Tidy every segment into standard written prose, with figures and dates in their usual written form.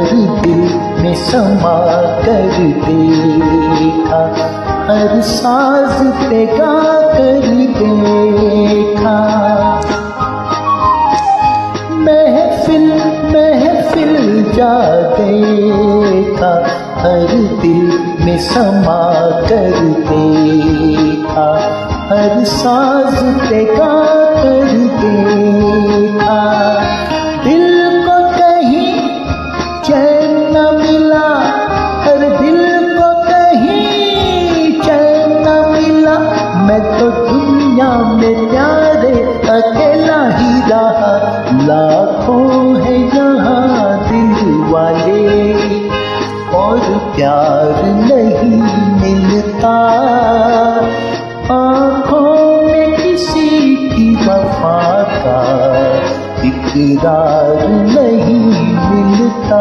हर दिल में समा कर देखा, हर साज पे गा कर देखा। महफिल महफिल जा देखा, हर दिल में समा कर देखा, हर साज पे गा कर देखा। दिल को कहीं चैन न मिला, हर दिल को कहीं चैन न मिला। मैं तो दुनिया में प्यारे अकेला ही रहा, लाखों है यहाँ दिल वाले और प्यार नहीं मिलता। आँखों में किसी की वफा का इकरार नहीं मिलता।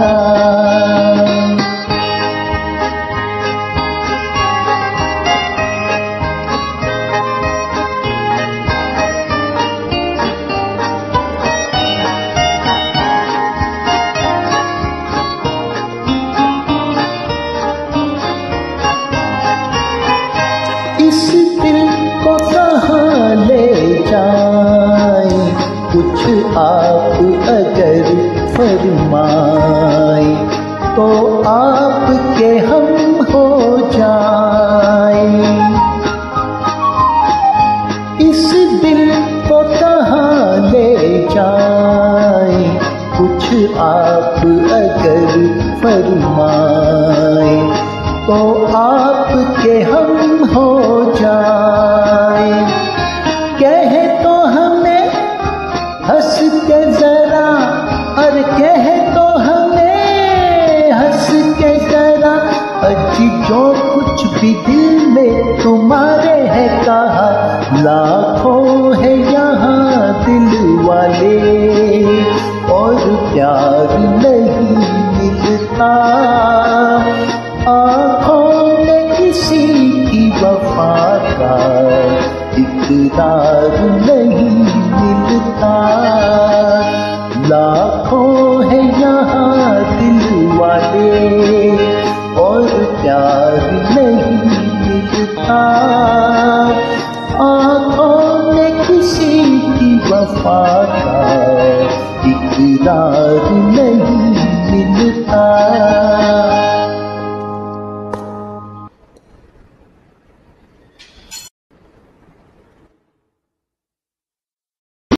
इस दिल को कहाँ ले जाए, कुछ आप अगर फरमाए तो आपके हम हो जाए। इस दिल को कहाँ ले जाए, कुछ आप अगर फरमाए तो आपके हम हो जाए। कहे तो हमें हंस के जरा, और कहे तो हमें हंस के जरा, अजी जो कुछ भी दिल में तुम्हारे है कहा। लाखों है यहाँ दिल वाले और प्यार नहीं मिलता। आँखों में किसी की वफा का इकरार नहीं मिलता। लाखों है यहाँ दिल वाले और प्यार नहीं मिलता। आँखों में किसी की वफा का इकरार नहीं मिलता।